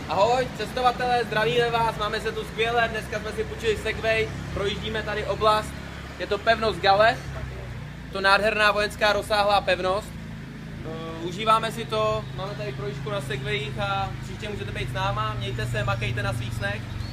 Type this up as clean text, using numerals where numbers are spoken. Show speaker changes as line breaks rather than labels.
Ahoj, cestovatelé, zdravíme vás, máme se tu skvěle, dneska jsme si půjčili Segway, projíždíme tady oblast, je to pevnost Gale, to nádherná vojenská rozsáhlá pevnost. Užíváme si to, máme tady projížďku na Segwayích a příště můžete být s náma, mějte se, makejte na svých snech.